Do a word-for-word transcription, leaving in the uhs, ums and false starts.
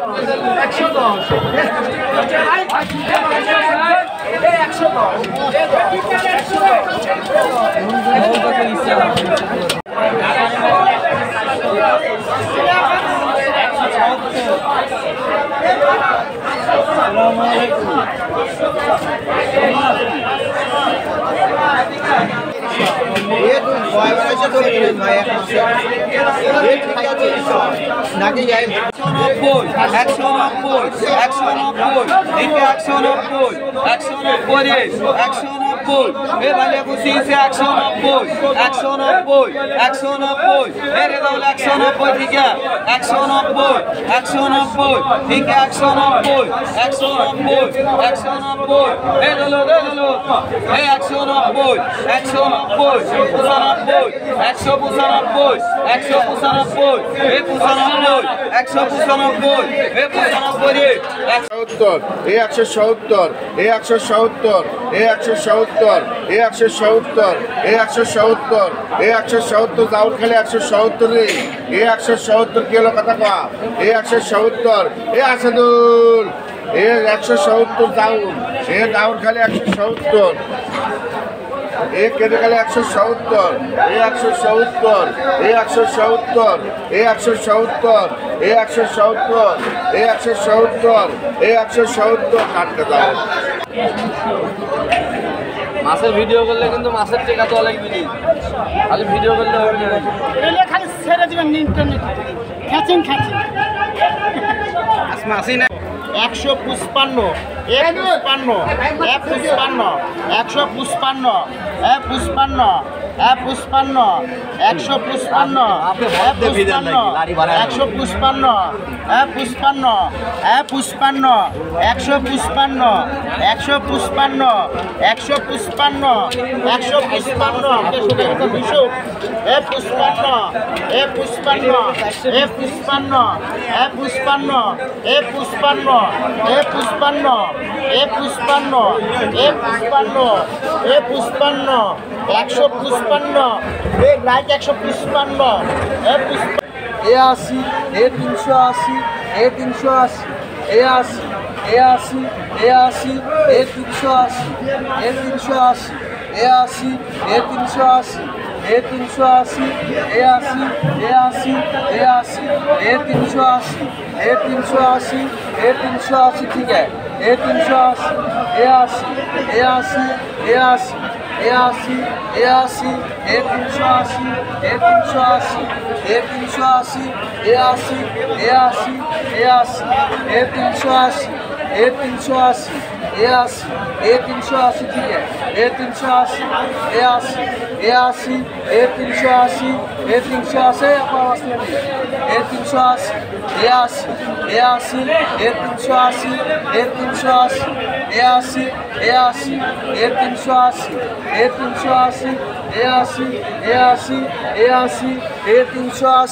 একশো দশ একশো দশ নাকি নব্বই একশো নব্বই একশো নব্বই একশো নব্বই একশো নব্বই একশো নব্বই এ ভালো বুঝিয়েছে একশো নব্বই একশো নব্বই একশো নব্বই এ রে দাও একশো নব্বই ঠিক একশো নব্বই একশো নব্বই ঠিক একশো নব্বই একশো নব্বই একশো নব্বই এ দলো দলো এই একশো নব্বই একশো নব্বই পঁচানব্বই একশো পঁচানব্বই একশো পঁচানব্বই এ পঁচানব্বই একশো পঁচানব্বই এ পঁচানব্বই সত্তর এ একশো সত্তর এ একশো সত্তর এ একশো সত্তর এ একশো সত্তর এ একশো সত্তর এ একশো সত্তর দাউদ খালি একশো সত্তর রে এ একশো সত্তর কি হলো কথা কয়া এ একশো সত্তর এ আসাদুল এ একশো সত্তর দাউদ এ দাউদ খালি একশো সত্তর এ কেটে গেলে একশো সত্তর এ একশো সত্তর এ একশো সত্তর এ একশো সত্তর এ একশো সত্তর এ একশো সত্তর এ একশো সত্তর কাটতে দাও মাছের ভিডিও করলে কিন্তু মাছের টেকা তো লাগবে নি খালি ভিডিও করলে হবে না এলে খালি ছেড়ে দিবেন ইন্টারনেট খ্যাচিং খ্যাচিং মাছই না একশো পুষ্পান্ন এক পুষ্পান্ন এক পুষ্পান্ন একশো পুষ্পান্ন এক পুষ্পান্ন এক পুষ্পান্ন একশো পুষ্পান্ন এক পুষ্পান্ন একশো পুষ্পান্ন এক পুষ্পান্ন এক পুষ্পান্ন একশো পুষ্পান্ন একশো পুষ্পান্ন একশো পুষ্পান্ন একশো পুষ্পান্ন দুশো এ পুষ্পান্ন এ পুষ্পান্ন এ পুষ্পান্ন এ পুষ্পান্ন এ পুষ্পান্ন এ পুষ্পান্ন এ পুষ্পান্ন এ পুষ্পান্ন এ পুষ্পান্ন একশো পুষ্পান্ন এ লাইক একশো পুষ্পান্ন এ পুষ্প এ আশি এ তিনশো আশি এ তিনশো আশি এ আশি এ আশি এ আশি এ তিনশো আশি এ তিনশো আশি এ আশি এ তিনশো আশি এ তিনশো আশি এ আশি এ আশি এ আশি এ তিনশো আশি এ তিনশো আশি এ তিনশো আশি ঠিক আছে এ তিনশো আশি এ আশি এ আশি এ আশি এ আশি এ আশি এ তিনশো আশি এ তিনশো আশি এ তিনশো আশি এ আশি এ আশি এ আশি এ তিনশো আশি এ তিনশো আশি এ আশি এ তিনশো আশি ঠিক আছে এ তিনশো আশি এ আশি এ আশি এ তিনশো আশি এ তিনশো আশি এ তিনশো আশি এ আশি এ আশি এ তিনশো আশি এ তিনশো আশি এ আশি এ আশি এ তিনশো আশি এ তিনশো আশি এ আশি এ আশি এ আশি এ তিনশো আশি